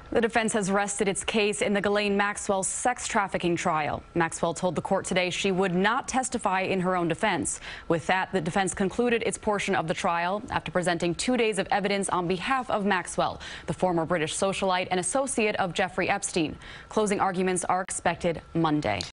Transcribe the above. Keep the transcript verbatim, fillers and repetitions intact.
The defense has rested its case in the Ghislaine Maxwell sex trafficking trial. Maxwell told the court today she would not testify in her own defense. With that, the defense concluded its portion of the trial after presenting two days of evidence on behalf of Maxwell, the former British socialite and associate of Jeffrey Epstein. Closing arguments are expected Monday.